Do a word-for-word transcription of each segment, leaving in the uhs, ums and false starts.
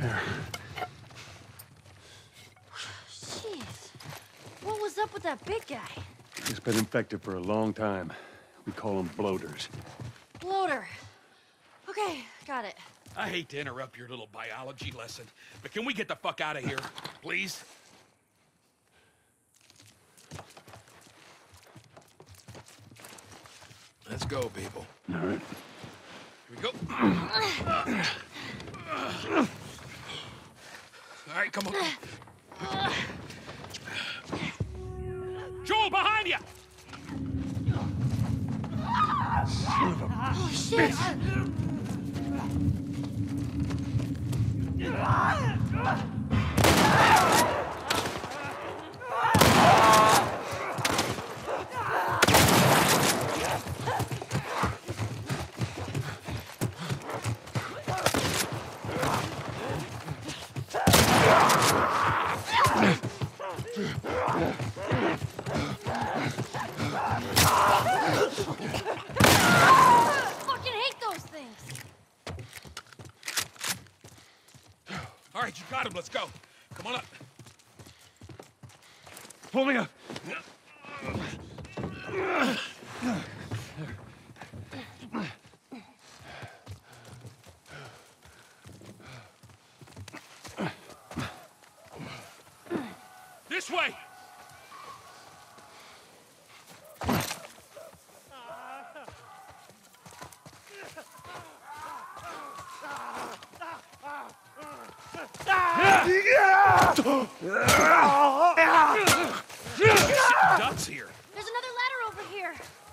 There. Jeez. What was up with that big guy? He's been infected for a long time. We call them bloaters. Bloater. Okay, got it. I hate to interrupt your little biology lesson, but can we get the fuck out of here, please? Let's go, people. All right. Here we go. All right, come on. Joel, behind you! Oh, shit! Fucking hate those things! All right, you got him. Let's go. Come on up. Pull me up. This way! Ducks here. There's another ladder over here.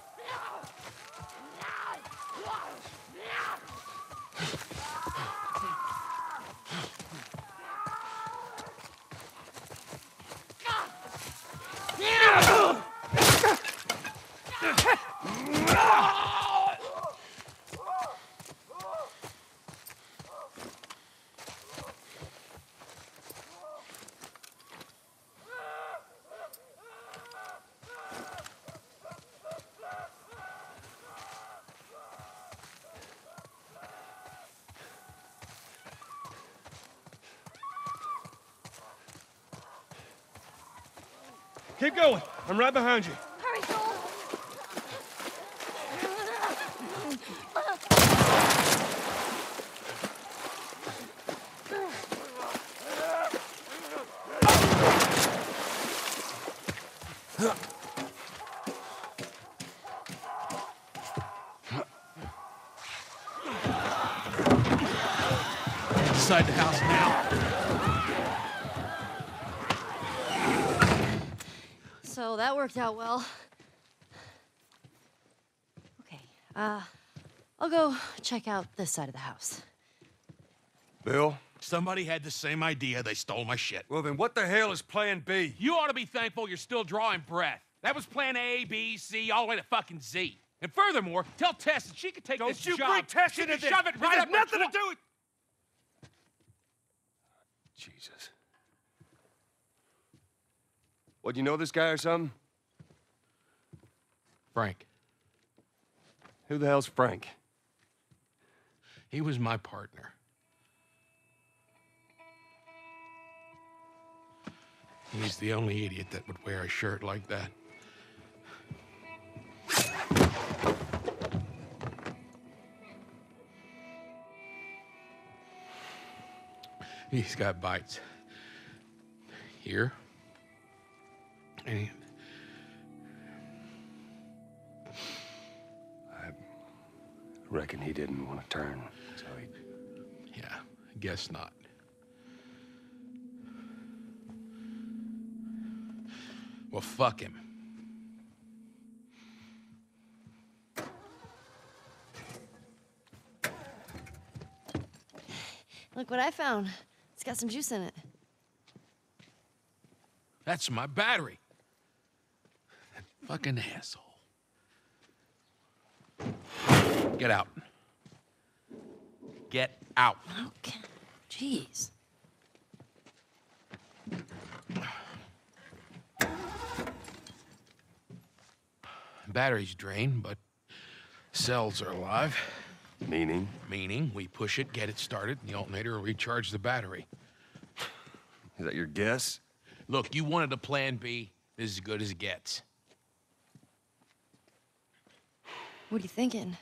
Keep going. I'm right behind you. Hurry, Joel. Inside the house now. So that worked out well. Okay, uh, I'll go check out this side of the house. Bill? Somebody had the same idea. They stole my shit. Well, then what the hell is plan B? You ought to be thankful you're still drawing breath. That was plan A, B, C, all the way to fucking Z. And furthermore, tell Tess that she could take Don't this you job. bring Tess she into could this. shove it right It up has nothing her to do with... Jesus. What, you know this guy or something? Frank. Who the hell's Frank? He was my partner. He's the only idiot that would wear a shirt like that. He's got bites. Here. And I reckon he didn't want to turn, so he... yeah, I guess not. Well, fuck him. Look what I found. It's got some juice in it. That's my battery. That fucking asshole. Get out. Get out. Okay. Jeez. Battery's drained, but cells are alive. Meaning? Meaning, we push it, get it started, and the alternator will recharge the battery. Is that your guess? Look, you wanted a plan B. This is as good as it gets. What are you thinking?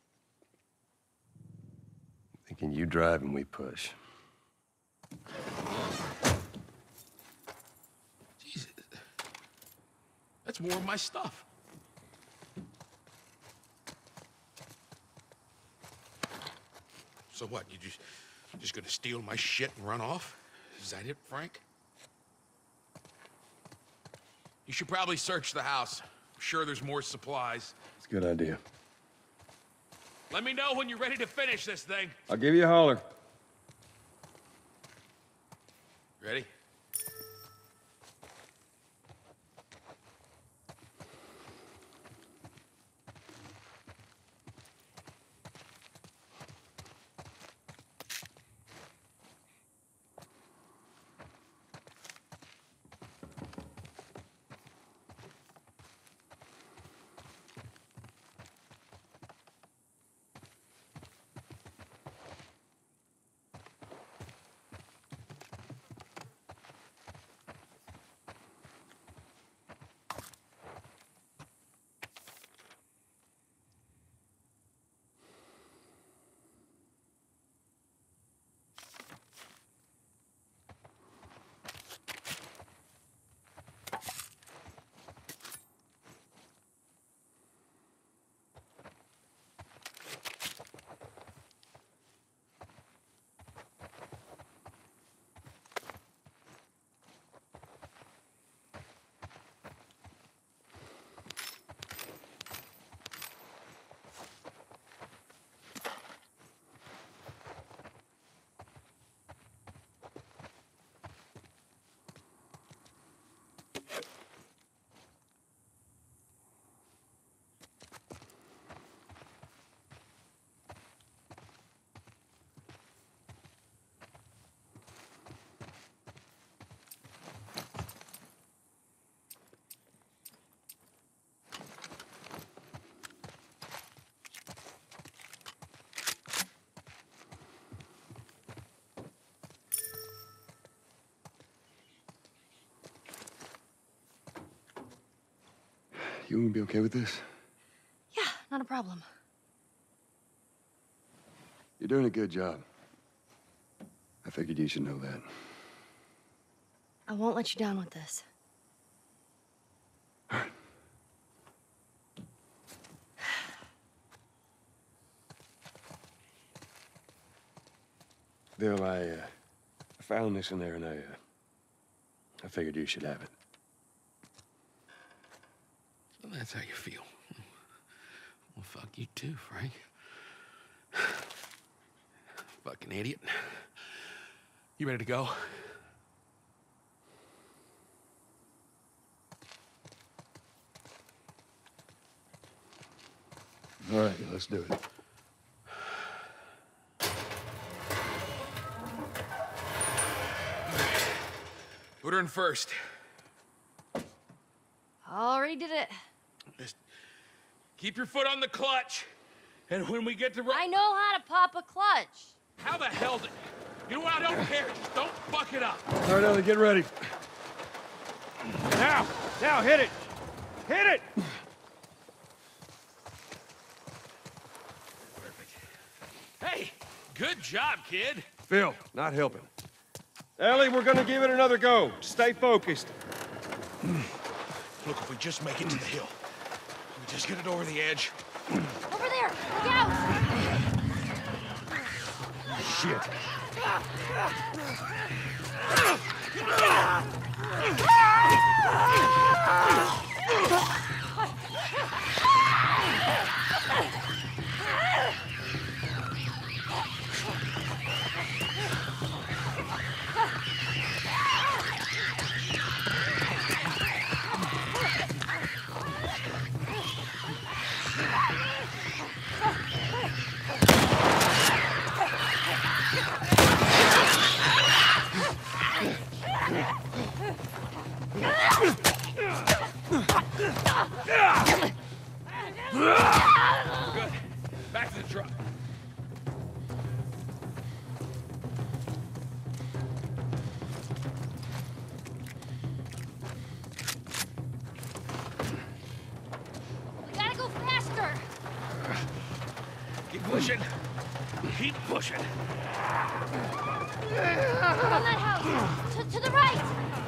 Thinking you drive and we push. Jesus. That's more of my stuff. So what, you just, just gonna steal my shit and run off? Is that it, Frank? You should probably search the house. I'm sure there's more supplies. It's a good idea. Let me know when you're ready to finish this thing. I'll give you a holler. Ready? You gonna be okay with this? Yeah, not a problem. You're doing a good job. I figured you should know that. I won't let you down with this. All right. Bill, I, uh, I found this in there, and I, uh, I figured you should have it. Well, that's how you feel. Well, fuck you too, Frank. Fucking idiot. You ready to go? All right, let's do it. Put her in first. Already did it. Just keep your foot on the clutch. And when we get to... I know how to pop a clutch. How the hell did... You know what? I don't care. Just don't fuck it up. All right, Ellie, get ready. Now! Now, hit it! Hit it! Perfect. Hey, good job, kid. Phil, not helping. Ellie, we're gonna give it another go. Stay focused. Look, if we just make it to the hill, we just get it over the edge. Over there! Look out! Shit. pushing. Keep pushing. On that house! To, to the right!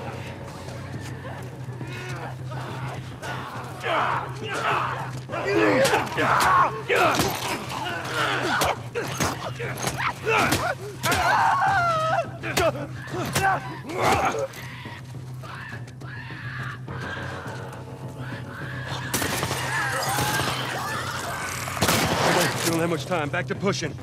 We don't have much time. Back to pushing.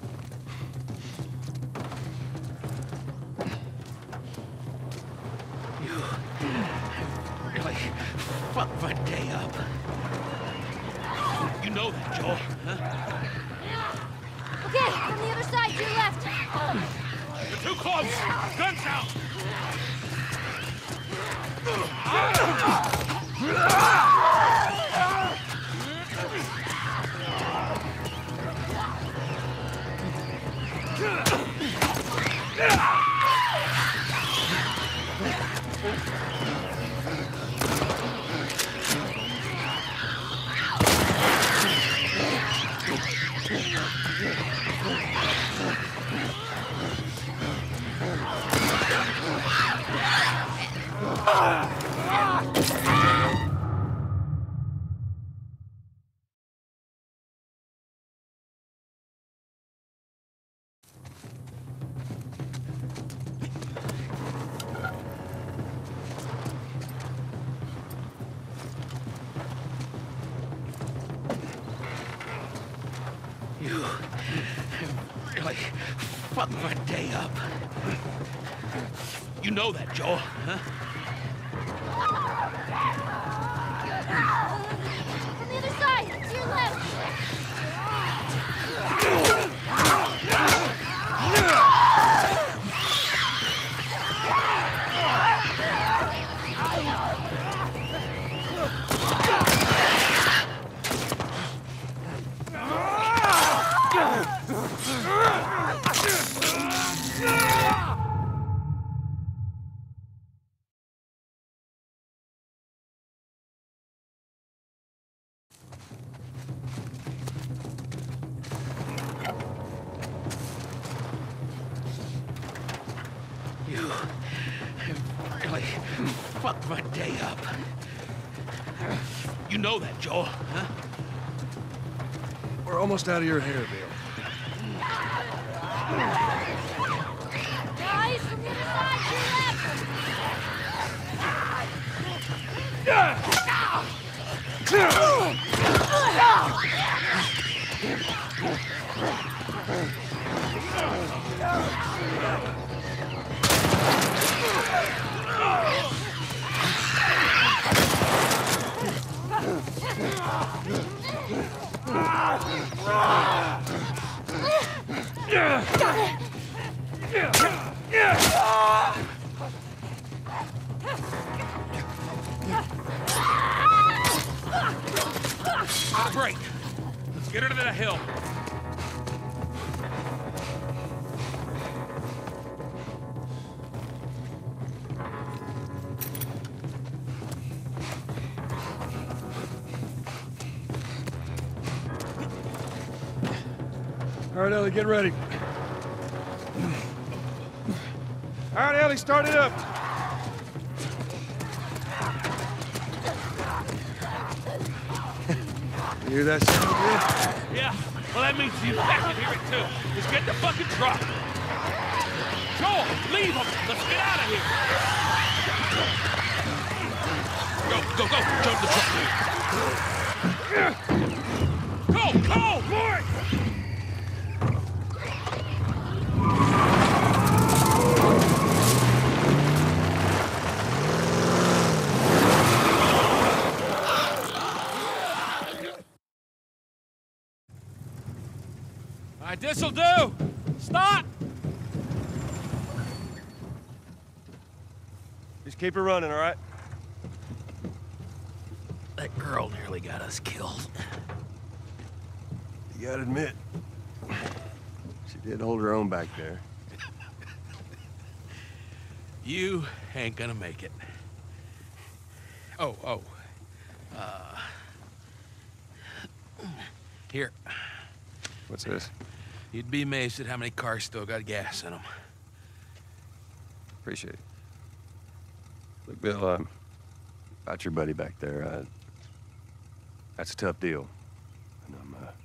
You really fucked my day up. You know that, Joel, huh? Okay, from the other side, to your left. You're too close! Guns out! You really fucked my day up. You know that, Joel, huh? From the other side, to your left. You really fucked my day up. You know that, Joel, huh? We're almost out of your hair, Bill. Guys, from the other side, to your left. Great. Let's get her to the hill. All right, Ellie, get ready. All right, Ellie, start it up. You hear that sound, Bill? Yeah, well, that means the infected can hear it too. Just get the fucking truck. Joel, leave them. Let's get out of here. Go, go, go. Jump the truck. Go, go, boy! All right, this'll do. Stop! Just keep it running, all right? That girl nearly got us killed. You gotta admit, she did hold her own back there. You ain't gonna make it. Oh, oh. Uh... Here. What's this? You'd be amazed at how many cars still got gas in them. Appreciate it. Look, Bill, um, about your buddy back there, uh, that's a tough deal. And I'm, uh...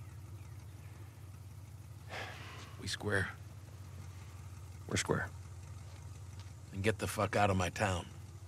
We square. We're square. And get the fuck out of my town.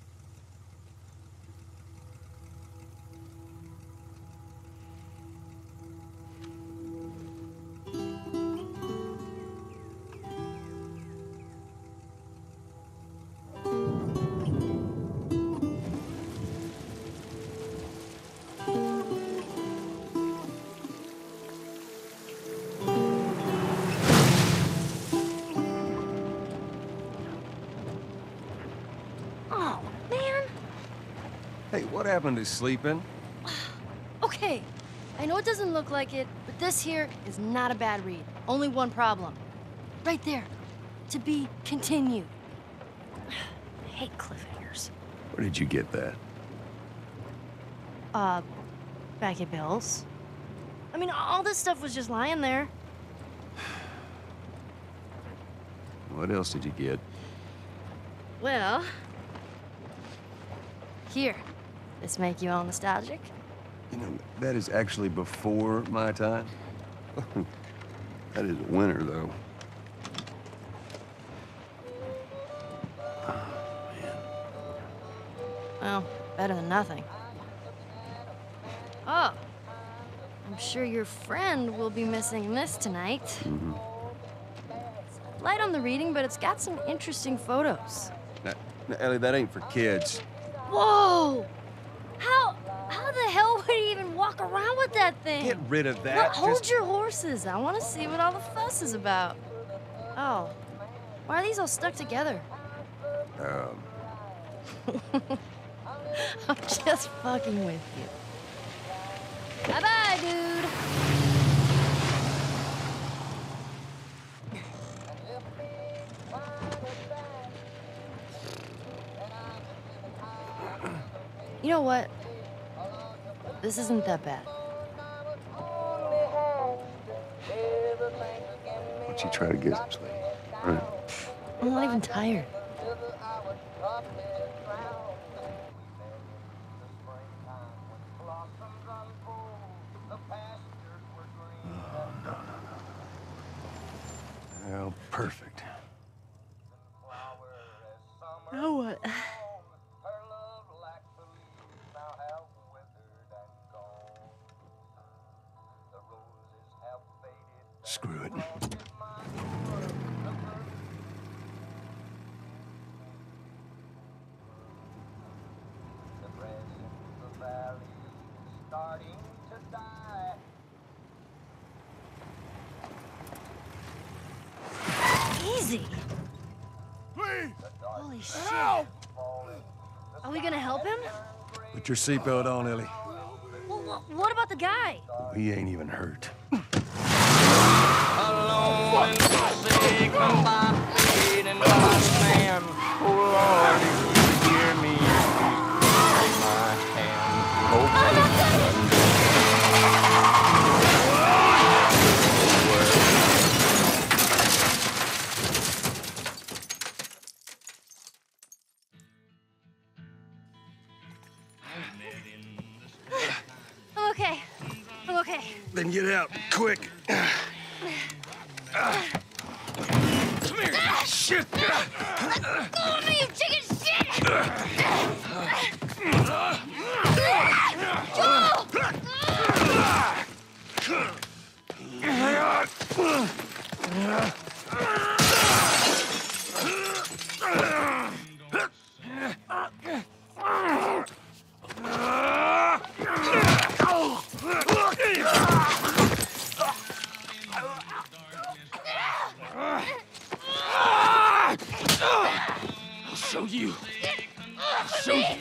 Hey, what happened to sleeping? Okay, I know it doesn't look like it, but this here is not a bad read. Only one problem. Right there. To be continued. I hate cliffhangers. Where did you get that? Uh, back at Bill's. I mean, all this stuff was just lying there. What else did you get? Well... Here. This make you all nostalgic? You know, that is actually before my time. That is winter, though. Oh, man. Well, better than nothing. Oh. I'm sure your friend will be missing this tonight. Mm-hmm. It's light on the reading, but it's got some interesting photos. Now, now, Ellie, that ain't for kids. Whoa! How... how the hell would he even walk around with that thing? Get rid of that. Well, hold Just... your horses. I want to see what all the fuss is about. Oh. Why are these all stuck together? Um... I'm just fucking with you. Bye-bye, dude. You know what? This isn't that bad. Why don't you try to get some sleep? All right. I'm not even tired. Well, perfect. Now what? Screw it. Easy. Please! Holy shit. Help! Are we gonna help him? Put your seatbelt on, Ellie. Well, wh- what about the guy? He ain't even hurt. Alone and forsaken by fate and by man. Oh Lord, if you hear me, please take my hand. Oh, I'm okay. I'm okay. Then get out, quick. Come here! Shit! Let go of me, you chicken shit! I'll show you. I'll show you.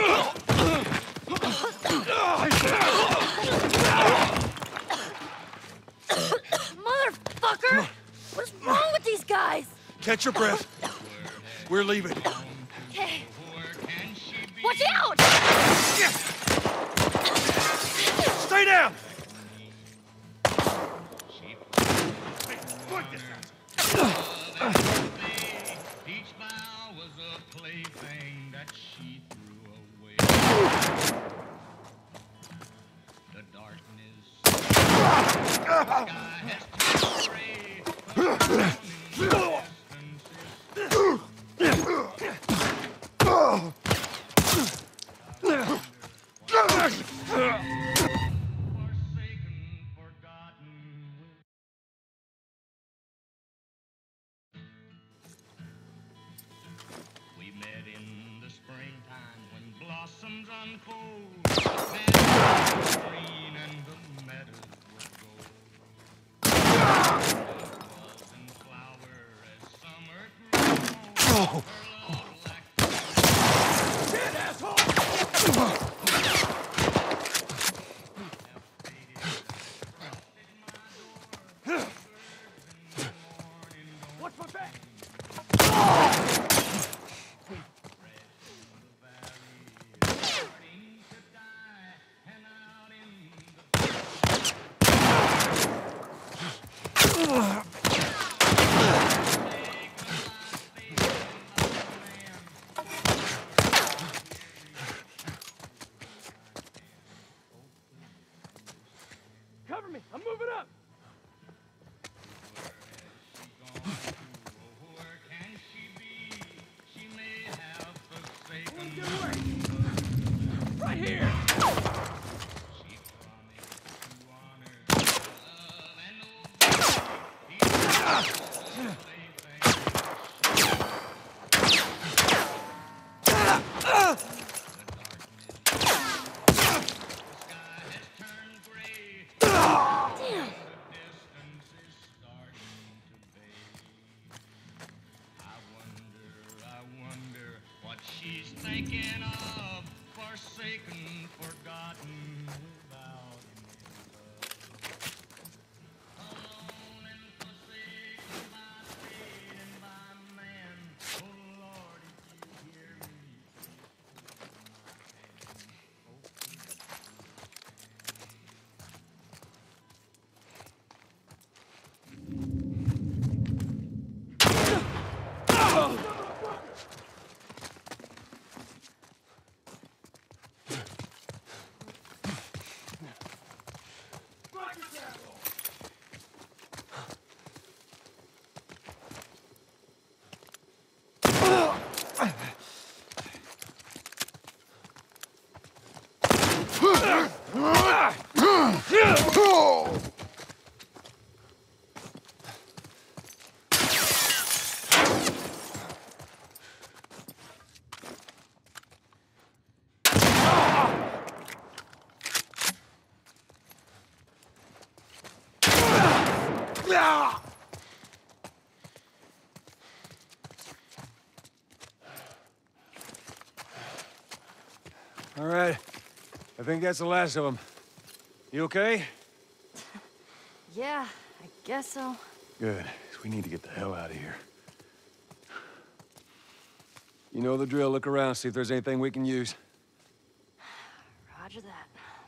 Motherfucker! What's wrong with these guys? Catch your breath. We're leaving. Okay. Watch out! Stay down! Each bough was a plaything that she threw away. The darkness, the sky has turned gray. Forsaken, forgotten. We met in the springtime when blossoms unfold. Meadows were green and the meadows were gold. Love was in flower as summer grew on. Her love lacked Shit, asshole! Watch my back! Cover me! I'm moving up! Where can she be? She may have forsaken. Get away! Right here! She promised to honor love and obey. He plaything. The darkness, the sky has turned gray. Damn. The distance is starting to fade. I wonder, I wonder what she's thinking of. Forsaken, forgotten, without any love. Alone and forsaken by fate and by man. Oh Lord, if you hear me, please hold my hand. All right. I think that's the last of them. You okay? Yeah, I guess so. Good. 'Cause we need to get the hell out of here. You know the drill. Look around, see if there's anything we can use. Roger that.